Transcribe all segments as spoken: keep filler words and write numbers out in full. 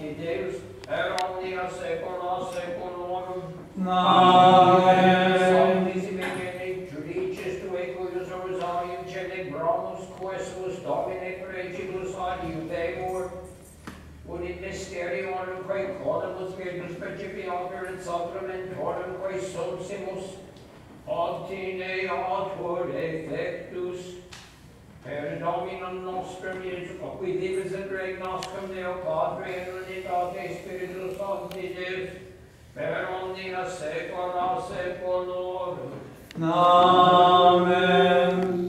Sancti Deus, per omnia saecula saeculorum. Amen. Sanctissime Dei, judicis tue cuius rosarium celebramus, questus Domine pregibus adiutemur, ut in mysteriorum quae codimus virtus principianter et sacramentorum quae subsimus, obtineatur effectus, per Dominum nostrum Iesum, qui vivus et regnas cum Deo Padre in unitate Spiritus Sancti Deus, per omnia saecula saeculorum. Amen.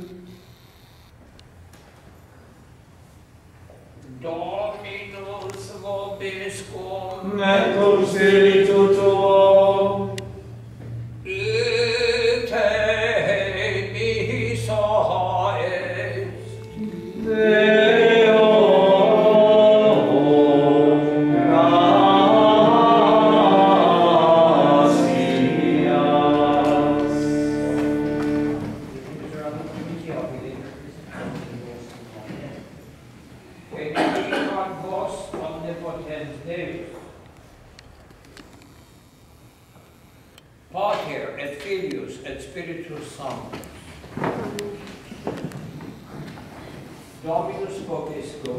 Dominus vobiscum, Et cum spiritu tuo, ite missa est. Deo Benedicat vos omnipotens Deus, Pater et Filius et Spiritus Sanctus. Dominus vobiscum,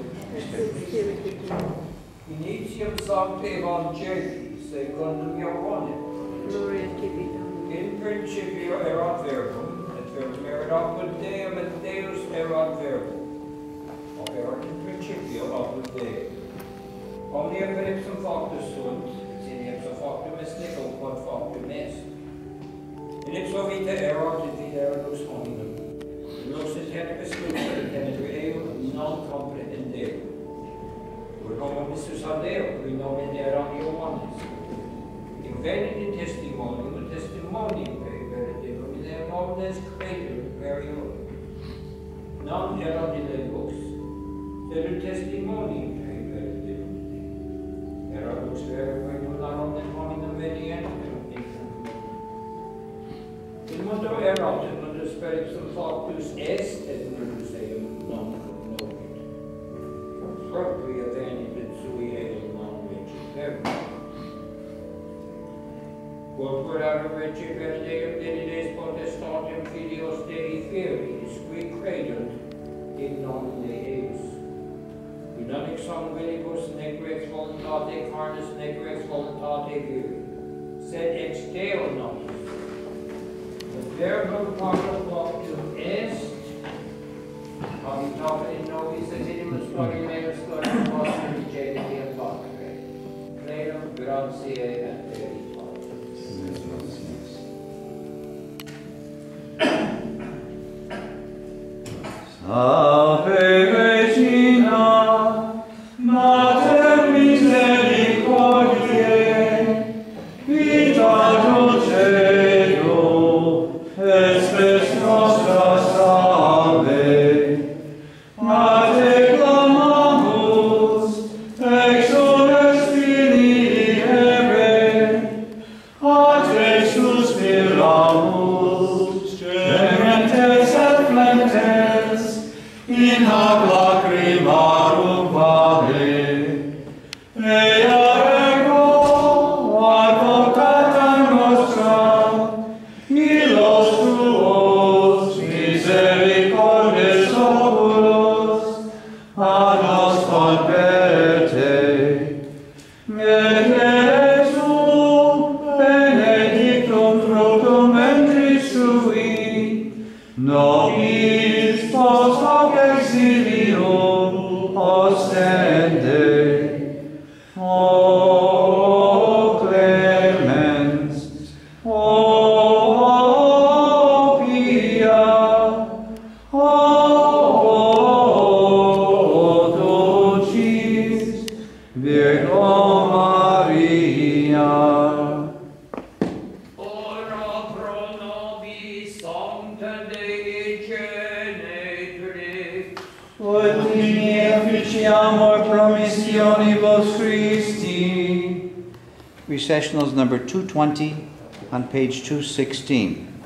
initium sancti Evangelii secundum Ioannem. In principio erat verbum, et verbum erat apud Deum, et Deus erat verbum. Erat in principio apud Deum. Omnia per ipsum factus sunt, sin ipsum factum est nihil quod factum est. In ipso vita erat et vita erat lux hominum. Lux et tenebris lux et tenebris eum non comprehendeo. Ut homo missus ad Deo, qui nomen eram Ioannis. Invenit in testimonium, et testimonium per veritatem, in eam omnes credur veriorum. Non erat in lux, sed in testimonium per veritatem. Erat lux vero, quae nulla omnem hominum venientem in In mundo erat, in mundo spiritus factus est, et mundus eum non cognovit. Propria venit et sui eum non reciperit. Quod per ad reciper Deum dedides potestatem filios Dei Filii, qui credunt in nomine eius. Qui non ex sanguinibus neque ex voluntate carnis neque ex voluntate viri, sed ex Deo nobis. Verbum quaquam factum est, habitata in nobis et inimus gloria meus gloria nostra vigeniti et Patre. Plenum gratiae et veritatis. Ave Regina, Mater misericordiae, vita dulcedo, et spes nostra salve. A te clamamus, exules Filii Hevae, a te suspiramus, gementes et flentes, in hoc lacrimarum vale. Ea ego advocata nostra, illos tuos misericordes oculos, a nos converte. Et Jesum benedictum fructum ventris sui, nobis post hoc exilium ostende. O clemens, O pia, O dulcis Virgo Maria. Ora pro nobis sancta Dei Genitris, Ut in officiamur promissionibus Christi. Recessionals number two twenty on page two sixteen.